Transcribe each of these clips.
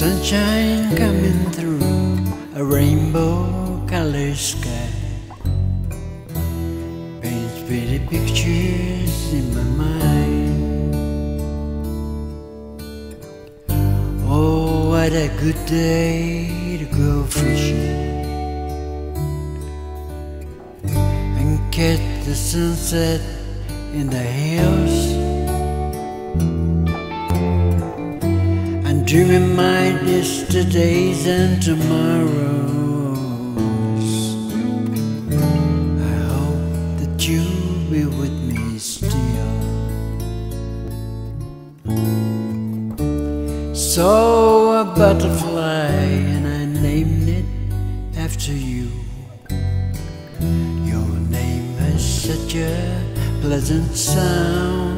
Sunshine coming through a rainbow colored sky paints pretty pictures in my mind. Oh, what a good day to go fishing and catch the sunset in the hills. I'm dreaming my yesterdays and tomorrows. I hope that you'll be with me still. Saw a butterfly and I named it after you. Your name has such a pleasant sound.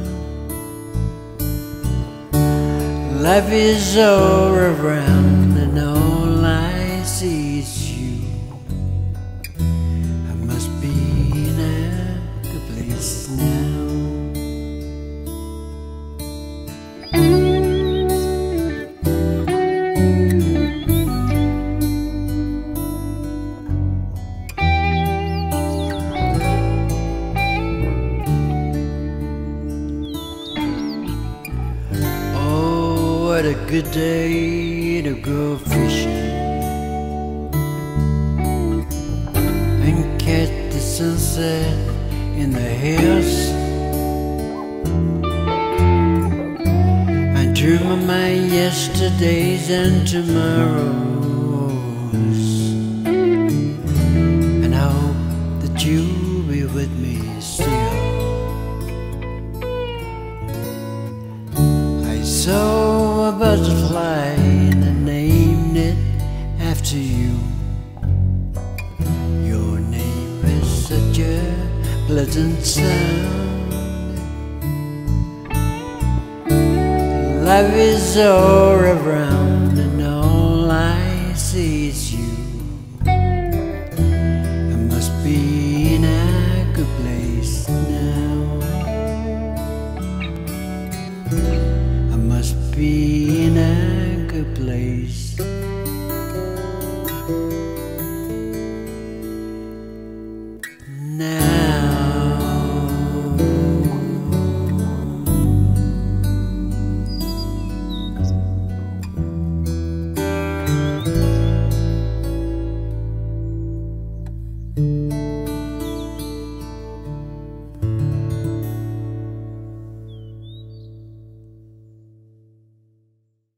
Life is all around and all I see is you. I must be in a good place now. What a good day to go fishing and catch the sunset in the hills. I dream of my yesterdays and tomorrows, and I hope that you'll be with me still. I saw a butterfly and I named it after you. Your name has such a pleasant sound. Life is all around and all I see is you. I must be in a good place now. I must be in a good place now.